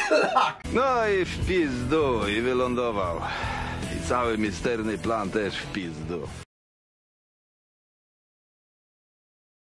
No i w pizdu, i wylądował. I cały misterny plan też w pizdu.